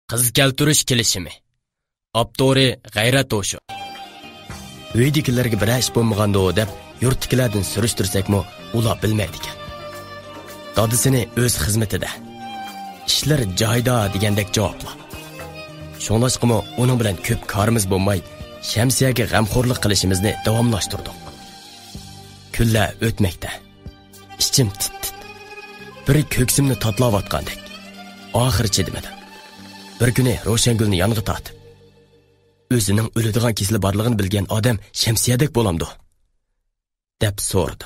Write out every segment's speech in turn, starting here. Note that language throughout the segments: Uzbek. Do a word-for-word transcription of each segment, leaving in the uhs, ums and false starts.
Qiz keltirish kelishimi. Abdori G'ayrat O'shu. Uydagilarga bir ish bo'lmaganda deb yurtdagilardan surishtirsakmi, ular bilmaydi ekan. Dadisini o'z xizmatida. Ishlar joyida degandek javoblar. Shunlashqimi uning bilan ko'p korimiz bo'lmay, Shamsiyaga g'amxo'rlik qilishimizni davomlashtirdik. Kunlar o'tmoqda. Ichim tit-tit. Bir ko'ksimni tatlayotgandek. Oxir chidimadim. Bir kuni Ro'shangulni yoniga tortib, o'zining o'ladigan kesili borlig'ini bilgan odam Shamsiyadek bo'lamdi, deb so'radim.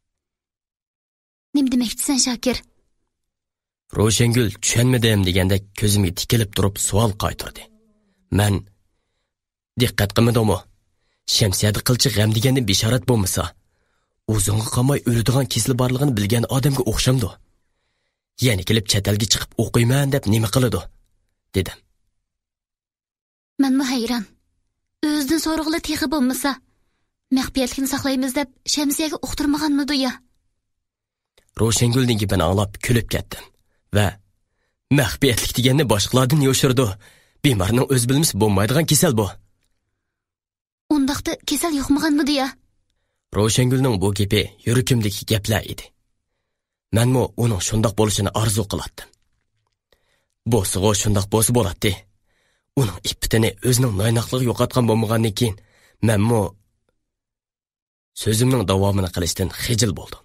Nim demoqchisan, Shokir? Ro'shangul tushunmadim degandek ko'zimga tikilib turib savol qaytardi. Men diqqat qilmadimmi? Shamsiyada qilchi g'am deganda bishorat bo'lmasa, o'zingga qolmay o'ladigan kesili borlig'ini bilgan odamga o'xshamdi. Yana kelib chatalga chiqib o'qiyman deb nima qiladi? dedim. Men mu hayron. O'zidan so'rg'ili texi bo'lmasa, maxfiyatlikni saqlaymiz deb Shamsiyaga uqtirmaganmidi ya? Ro'shangulning gapini anglab kulib ketdim va maxfiyatlik deganni boshqalardan yo'shirdi. Bemorning o'z bilmisi bo'lmaydigan kasal bu. Undaqda kasal yo'qmaganmidi ya? Ro'shangulning bu gapi yuragimdagi gaplar edi. Menmi uning shundoq bo'lishini orzu qilardim. Bo'sig'o shundoq bo'lsa bo'ladi. Uning ippitini o'zining noynoqligi yo'qotgan bo'lmagandan keyin menmi so'zimning davomini qilishdan xijil bo'ldim.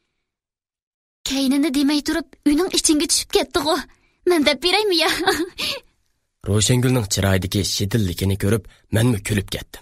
Kaynini demay turib, uning ichinga tushib ketdi-ku. Men deb beraymi ya? Ro'shangulning chiroyidagi shidilligini ko'rib, menmi kulib ketdim.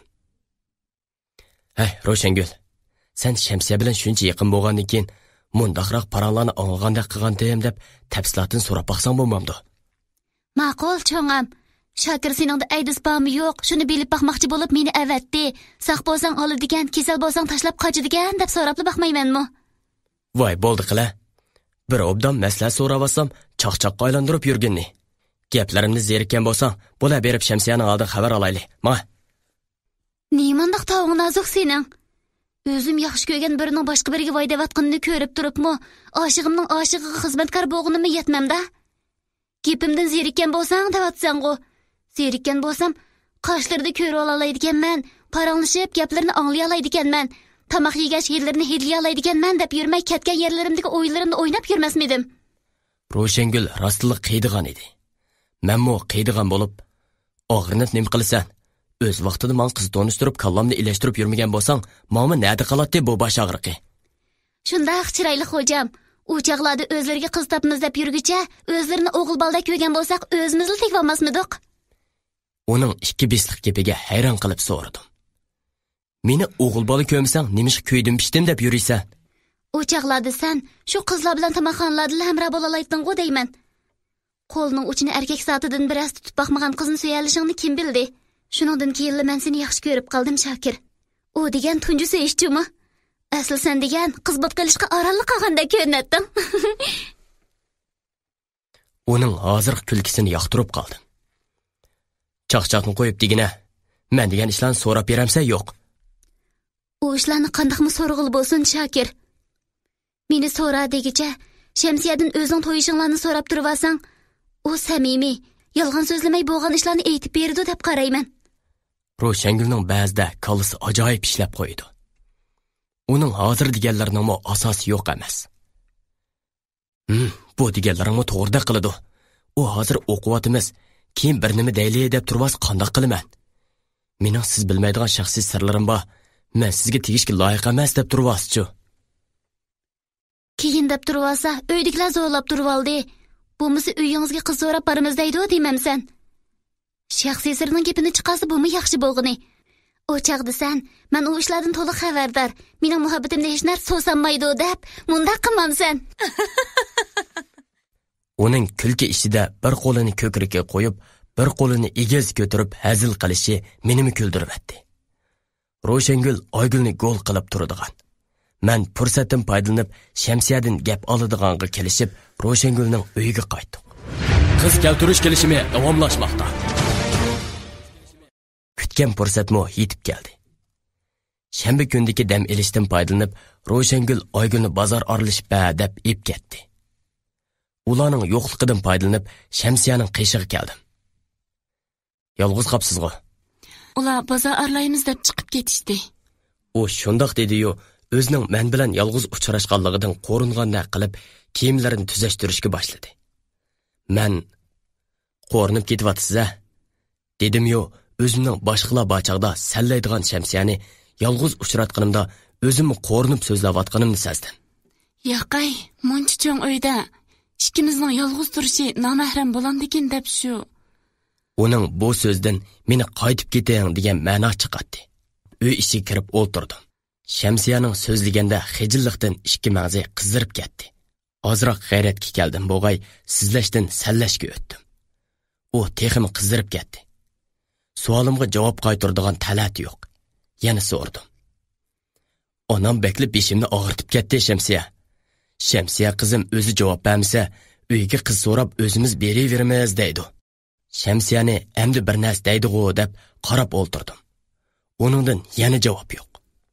Hey, Ro'shangul, sen Shamsiya bilan shuncha yaqin bo'lgandan keyin mundaqroq paranglarni olgandek qilgandim deb tafsilotini so'rab baqsang bo'lmamdi? Ma'qul, cho'ngam. Shokir seningda aydis bormi yo'q, shuni bilib baqmoqchi bo'lib meni avatdi. Saq bo'lsang oladigan, kasal bo'lsang tashlab qochadigan deb so'rab baqmaymanmi? Voy, bo'ldi qila. Bir obdan maslahat so'ravatsam, chaqchaqqa aylantirib yurginni. Gaplarimni zerikkan bo'lsang, bo'la berib Shamsiyaning oldidan xabar olayli. Ma. Nimandaq taving nozik sening? O'zim yaxshi ko'rgan birining boshqa biriga voydavatqinni ko'rib turibmi, oshig'imning oshig'iga xizmatkor bo'lganimni yetmamda? Gapimdan zerikkan bo'lsang, devatsan-ku. Zerikkan bo'lsam, qoshlarida ko'rib olalaydiganman, paranglashib gaplarni anglay olaydiganman, tamoq yegash yerlarini hidlay olaydiganman deb yurmay ketgan yerlarimdagi o'ylarimni o'ynab yurmasmidim. Ro'shangul rostlik qiydigan edi. Menmo qiydigan bo'lib, og'rinib nim qilasan? O'z vaqtida men qiz tonishtirib, kallamni ilashtirib yurmagan bo'lsang, meni nada qiladi bu bosh og'riqi? Shundaq chiroyli xo'jam, u chaqlarda o'zlariga qiz topmiz deb yurgicha, o'zlarini o'g'il balda ko'rgan bo'lsak, o'zimizni tegolmasmidik? Uning ikki beslik gapiga hayron qilib so'radim. Meni o'g'il bola ko'msang, nimish ko'ydim pishdim deb yuriysan? U chaqlarda sen shu qizlar bilan tamoqxonalarda hamra bo'la olayding-ku deyman. Qo'lning uchini erkak soatidan biroz tutib baqmagan qizni so'yalishingni kim bildi? Shuningdan keyin men seni yaxshi ko'rib qoldim, Shokir. U degan tunji so'yishchimi? Asl sen degan qiz bot qilishga oraliq qolgandek ko'rinatding. Uning hozir kulkisini yoqtirib qoldim. Chaqchaqni qo'yib degina, men degan ishlarni so'rab beramsa yo'q. U ishlarni qandaqmi so'rg'il bo'lsin, Shokir? Meni so'ra degicha, Shamsiyadan o'zing to'yishinglarni so'rab turibsan, u samimiy, yolg'on so'zlamay bo'lgan ishlarni aytib berdi deb qarayman. Ro'shangulning ba'zida kallasi ajoyib ishlab qo'ydi. Uning hozir deganlarining asosi yo'q emas. Hmm, bu deganlarimni to'g'rida qiladi. U hozir o'qiyotimiz, keyin bir nima deyli deb turvas qandoq qilaman? Mening siz bilmaydigan shaxsiy sirlarim bor. Men sizga tegishga loyiq emas deb turvaschi. Keyin deb turvasa, uydagilar zo'rlab turib oldi. Bo'lmasa uyingizga qiz so'rab borimiz deydi deymamsan. Shaxsiy sirning gapini chiqarsa bumi yaxshi bo'lg'ini. O chaqda sen, men u ishlardan to'liq xabardor. Mening muhabbatimda hech narsa so'sanmaydi deb, mundaq qilmamsan. Uning kulki ishida bir qo'lini ko'kriga qo'yib, bir qo'lini egiz ko'tarib hazil qilishi menimi kuldiribdi. Ro'shangul Oygulni gol qilib turadigan. Men fursatdan foydalanib Shamsiyadan gap oladiganga kelishib, Ro'shangulning uyiga qaytdik. Qiz keltirish kelishimi davomlashmoqda. Kutgan fursatmo yetib keldi. Shanba kundagi dam elishdan foydalanib, Ro'shangul Oygulni bozor oralashib ba deb ep ketdi. Ularning yo'qligidan foydalanib Shamsiyaning qishig'iga keldim. yolg'iz qapsizg'u. Ular bozor arlaymiz deb chiqib ketishdi. U shundoq dedi-yu, o'zining men bilan yolg'iz uchrashganligidan qo'ringandek qilib, kiyimlarini tuzashtirishga boshladi. Men qo'rinib ketyapsiz-a? dedim-yu, o'zimning boshqalar bachaqda sallaydigan shamsiyani yolg'iz uchratganimda o'zimni qo'rinib so'zlayotganimni sezdim. Yo'qay, muncha cho'ng uyda ikkimizning yolg'iz turishi nomahram bo'landikin deb shu. Uning bu so'zdan meni qaytib ketaying degan ma'no chiqadi. Uy ichiga kirib o'ltirdim. Shamsiyaning so'zliganda xijillikdan ikki mag'zi qizdirib ketdi. Ozroq g'ayratga keldim, bo'g'ay sizlashdan sallashga o'tdim. U texim qizdirib ketdi. Savolimga javob qaytaradigan talat yo'q. Yana so'rdim. Onam beklib beshimni og'irtib ketdi Shamsiya. Shamsiya qizim o'zi javob bermasa, uyga qiz so'rab o'zimiz beraveramiz deydi. Shamsiyani endi bir narsa deydi-ku deb qarab o'ltirdim. Uningdan yana javob yo'q.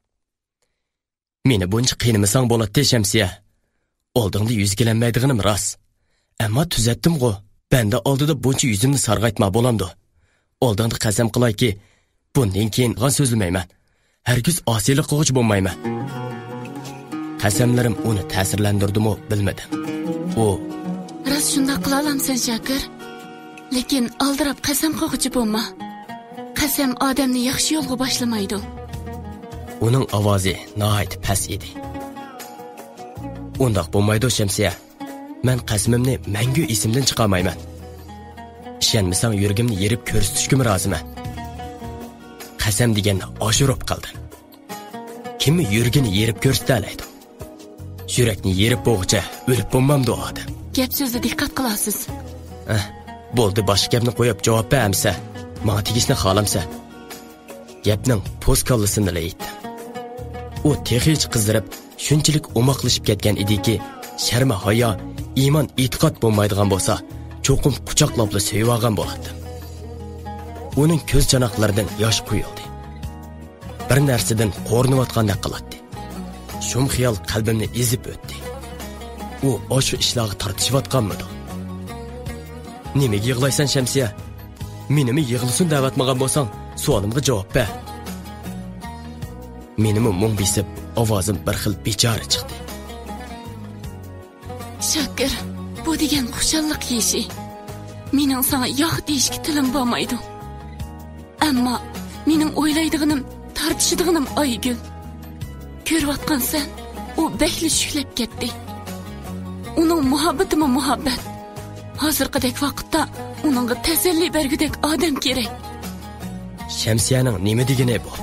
Meni buncha qiynamasang bo'ladi Shamsiya. Oldingda yuzgilanmaydiganim rost. Ammo tuzatdim-ku. Benda oldida buncha yuzimni sarg'aytma bo'lamdi. Oldingda qasam qilayki, bundan keyin g'an so'zlamayman. Hergiz osiylik qilg'ich bo'lmayman. Qasamlarim uni ta'sirlantirdi-mi, bilmadim. U rost shunday qila olamsan, Shakir. Lekin aldirab qasam qilg'ich bo'lma. Qasam odamni yaxshi yo'lga boshlamaydi. Uning ovozi nihoyat past edi. Undoq bo'lmaydi Shamsiya. Men qasamimni mangu esimdan chiqarmayman. Ishonmasang yuragimni yerib ko'rsatishga roziman. Qasam deganni oshirib qildim. Kimni yuragini yerib ko'rsatalaydi? Yurakni yerib bo'g'icha o'lib bo'lmamdi odam. Gap so'zga diqqat qilasiz. Eh, bo'ldi, boshqa gapni qo'yib javob bermsa, menga tegishni xohlamsa. Gapning postkallasini aytdim. U texich qizdirib, shunchalik o'moqlashib ketgan ediki, sharma hayo, iymon, e'tiqod bo'lmaydigan bo'lsa, cho'qim quchoqlab sevib olgan bo'ladi. Uning ko'z chanoqlaridan yosh quyildi. Bir narsadan qo'rnayotgandek qiladi. Shum xiyol qalbimni ezib o'tdi. U o'sha ishlarga tortishayotganmidi? Nimaga yig'laysan Shamsiya? Menimi yig'lisin da'vatmagan bo'lsang, savolimga javob ber. Menimi mung bisib, ovozim bir xil bechora chiqdi. Shakir, bu degan xushallik yeshi. Mening sana yo'q deyishga tilim bo'lmaydi. Ammo mening o'ylaydiganim, tartishadiganim Oygul. Ko'rayotgansan, u bekli shuklab ketdi. Uning muhabbatimi muhabbat. Hozirgidek vaqtda uningga tasalli bergudek odam kerak. Shamsiyaning nima degani bu?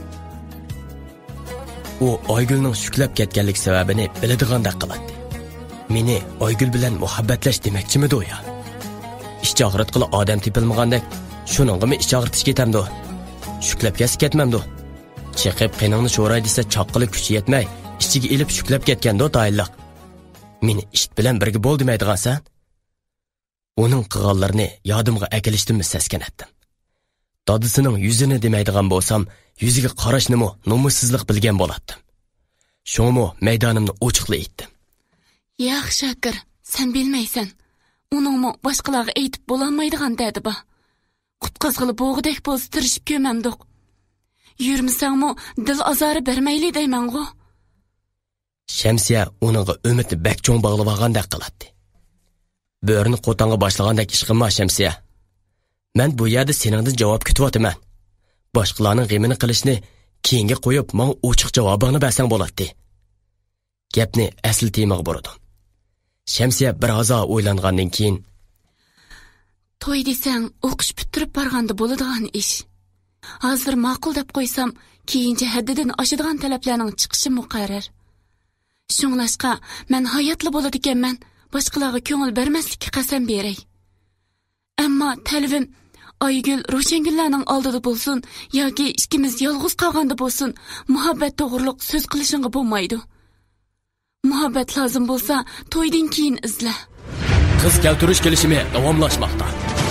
U Oygulning shuklab ketganlik sababini biladigandek qiladi. Meni Oygul bilan muhabbatlash demakchimidi u ya? Ish chog'rit qila odam tepilmagandek, shuningmi ish chog'ritish ketamdi? Shuklab kesib ketmamdi. Chiqib qiningni sho'ray desa choqqili kuchi yetmay, ichiga elib shuklab ketganda tayinliq. Meni ish bilan birga bo'l demaydigansan? Uning qilganlarini yodimga akilishtimmi saskanatdim. Dadisining yuzini demaydigan bo'lsam, yuziga qarashnimi nomussizlik bilgan bo'lardim. Shunmi maydonimni ochiqla aytdim. Yo'q Shakir, sen bilmaysan. Uningmi boshqalarga aytib bo'lolmaydigan dedi bu. Qutqazg'ili bo'g'idek bo'lsa tirishib ko'mamdiq. Yurmasangmi dil azori bermayli deyman-ku. Shamsiya uningga umidni bak cho'ng bog'lab olgandek qiladi. Bo'rini qo'tonga boshlagandek ish qilma Shamsiya. Men bu yerda seningdan javob kutyapman. Boshqalarning g'imini qilishni keyinga qo'yib, menga ochiq javobini bersang bo'ladi. Gapni asl temaga burdim. Shamsiya biroz o'ylangandan keyin, to'y desang, o'qish bitirib borganda bo'ladigan ish. Hozir ma'qul deb qo'ysam, keyincha haddidan oshadigan talablarning chiqishi muqarrar. Shunglashqa, men hayotli bo'ladi ekanman, boshqalarga ko'ngil bermaslikka qasam beray. Ammo talabim Oygul Ro'shangullarning oldida bo'lsin yoki ikkimiz yolg'iz qolganda bo'lsin, muhabbat to'g'riliq so'z qilishingga bo'lmaydi. Muhabbat lozim bo'lsa, to'ydan keyin izla. Qiz keltirish kelishimi davomlashmoqda.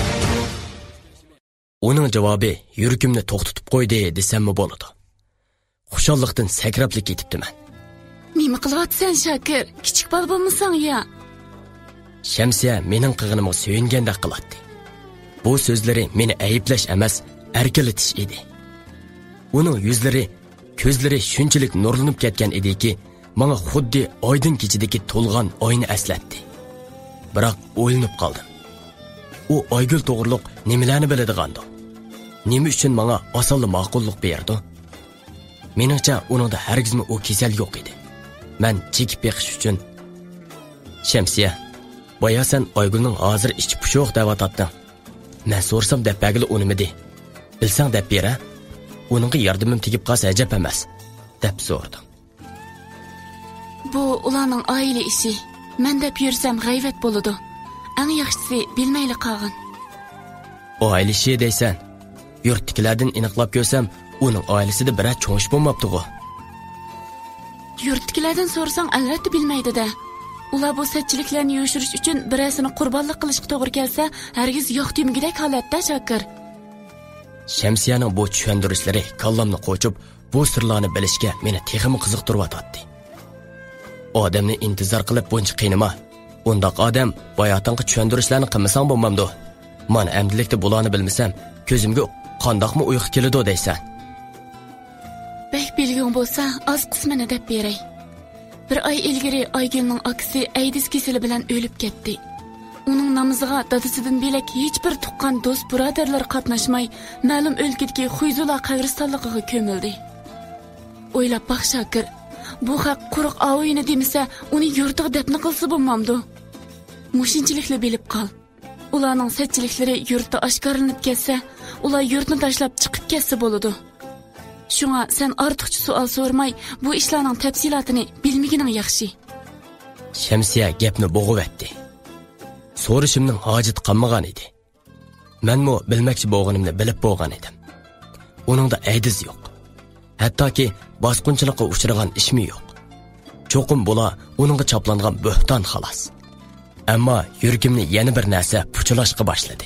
Uning javobi yuragimni to'xtatib qo'ydi desammi bo'ladi. Xushallikdan sakrablik ketibdiman. Nima qilyapsan Shakir? Kichik bola bo'lmasang ya? Shamsiya mening qig'inimga suyingandek qiladi. bu so'zlari meni ayıplash emas, erkalatish edi. Uning yuzlari, ko'zlari shunchalik nurlanib ketgan ediki, menga xuddi oydin kechidagi to'lg'an oyni eslatdi. Biroq o'ylanib qoldim. U Oygul to'g'riliq nimalarni biladigandi? Nima uchun menga osonli ma'qullik berdi? Meningcha uningda hargizmi u kasal yo'q edi. Men chekib beqish uchun Shamsiya, boya sen Oygulning hozir ichi pushoq deb atatding. Men so'rsam deb bagili unimidi. Bilsang deb bera, uningga yordamim tegib qolsa ajab emas, deb so'rdim. Bu ularning oila ishi. Men deb yursam g'ayvat bo'ladi. Eng yaxshisi bilmayli qolgan. Oila ishi deysan. Yurtdagilardan aniqlab ko'rsam, uning oilasida biror cho'ng'ish bo'lmabdi-ku. Yurtdagilardan so'rsang albatta bilmaydi-da. Ular bu satchiliklarni yoshirish uchun birasini qurbonlik qilishga to'g'ri kelsa, hargiz yo'q demgidek holatda Shakir. Shamsiyaning bu tushuntirishlari kallamni qo'chib, bu sirlarni bilishga meni texmi qiziqtirib Odamni intizor qilib buncha qiynama. Undaq odam bayotinga tushuntirishlarni qilmasang bo'lmamdi. Men amdilikda bularni bilmasam, ko'zimga qandoqmi uyqu keladi deysan. Bek bilgan bo'lsa, az qismini deb beray. Bir oy ilgari Oygulning akasi aydis kasali bilan o'lib ketdi. Uning namoziga dadasidan bilak hech bir tuqqan do'st birodarlar qatnashmay, ma'lum o'lkadagi Xuyzula qabristonligiga ko'mildi. O'ylab baq Shakir, bu haq quruq avuyini demasa, uni yurtiga dafn qilsa bo'lmamdi. Mushinchilikla bilib qol. Ularning satchiliklari yurtda oshkorlanib ketsa, ular yurtni tashlab chiqib ketsa bo'ladi. Shunga sen ortiqcha savol so'rmay, bu ishlarning tafsilotini bilmagining yaxshi. Shamsiya gapni bo'g'ib So'rishimning hojati qolmagan edi. Menmo bilmoqchi bo'lganimni bilib bo'lgan edim. Uningda aydiz yo'q. Hattoki bosqinchilikqa uchragan ishmi yo'q. Cho'qim bo'la uningga chaplangan bo'hton xolos. Ammo yuragimni yana bir narsa puchulashga boshladi.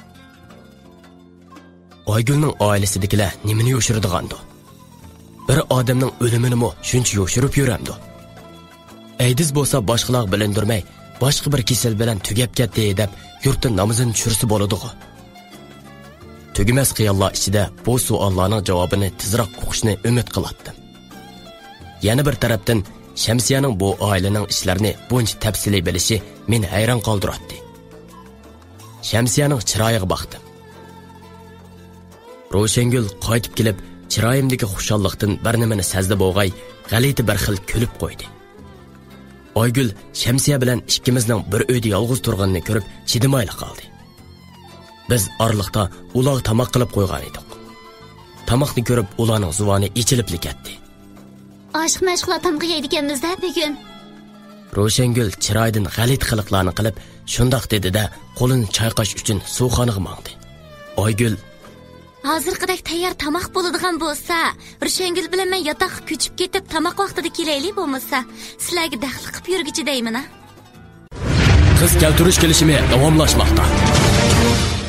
Oygulning oilasidagilar nimani yoshirdigandi? Bir odamning o'limini mo shuncha yoshirib yuramdi. Aydiz bo'lsa boshqalar bilindirmay, boshqa bir kasal bilan tugab ketdi deb yurtning namozini tushirsa bo'ladi-ku. Tugimas xiyollar ichida bu savollarning javobini tezroq o'qishni umid qilatdim. Yana bir tarafdan Shamsiyaning bu oilaning ishlarini buncha tafsiliy bilishi meni hayron qoldirdi. Shamsiyaning chiroyiga boqdim. Ro'shangul qaytib kelib, chiroyimdagi xushallikdan bir nimani sezdi bo'g'ay, g'alati bir xil kulib qo'ydi. Oygul Shamsiya bilan ikkimizning bir uyda yolg'iz turganini ko'rib, chidamayli qoldi. Biz orliqda ular tamoq qilib qo'ygan edik. Tamoqni ko'rib, ularning zuvoni ichilib ketdi. Aşk mashg'ulotimga yeydiganmizda bugun. Ro'shangul chiroydan g'alit qiliqlarni qilib, shundoq dedi-da, qo'lini chayqash uchun suvxonaga mangdi. Oygul hozirgidek tayyor tamoq bo'ladigan bo'lsa, Ro'shangul bilan men yotoqqa ko'chib ketib, tamoq vaqtida kelaylik bo'lmasa, sizlarga daxl qilib yurgichi deyman-a. Qiz keltirish kelishimi davomlashmoqda.